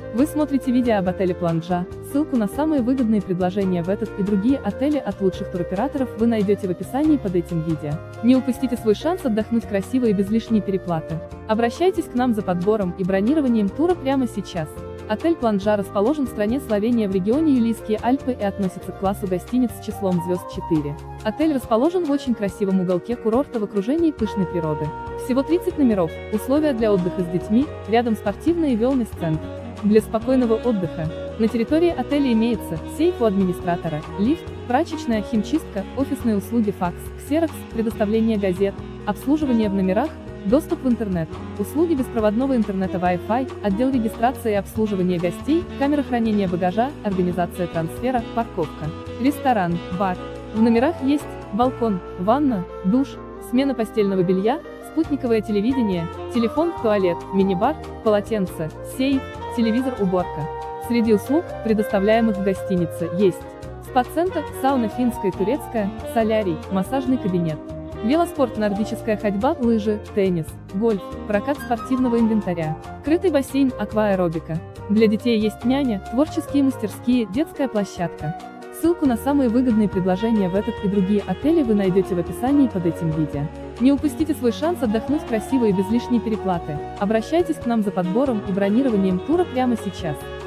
Вы смотрите видео об отеле Планжа. Ссылку на самые выгодные предложения в этот и другие отели от лучших туроператоров вы найдете в описании под этим видео. Не упустите свой шанс отдохнуть красиво и без лишней переплаты. Обращайтесь к нам за подбором и бронированием тура прямо сейчас. Отель Планжа расположен в стране Словения в регионе Юлийские Альпы и относится к классу гостиниц с числом звезд 4. Отель расположен в очень красивом уголке курорта в окружении пышной природы. Всего 30 номеров, условия для отдыха с детьми, рядом спортивный и wellness-центр. Для спокойного отдыха на территории отеля имеется сейф у администратора, лифт, прачечная, химчистка, офисные услуги, факс, ксерокс, предоставление газет, обслуживание в номерах, доступ в интернет, услуги беспроводного интернета Wi-Fi, отдел регистрации и обслуживания гостей, камера хранения багажа, организация трансфера, парковка, ресторан, бар. В номерах есть балкон, ванна, душ, смена постельного белья, спутниковое телевидение, телефон, туалет, мини-бар, полотенце, сейф, телевизор, уборка. Среди услуг, предоставляемых в гостинице, есть спа-центр, сауна финская и турецкая, солярий, массажный кабинет, велоспорт, нордическая ходьба, лыжи, теннис, гольф, прокат спортивного инвентаря, крытый бассейн, акваэробика. Для детей есть няня, творческие мастерские, детская площадка. Ссылку на самые выгодные предложения в этот и другие отели вы найдете в описании под этим видео. Не упустите свой шанс отдохнуть красиво и без лишней переплаты. Обращайтесь к нам за подбором и бронированием тура прямо сейчас.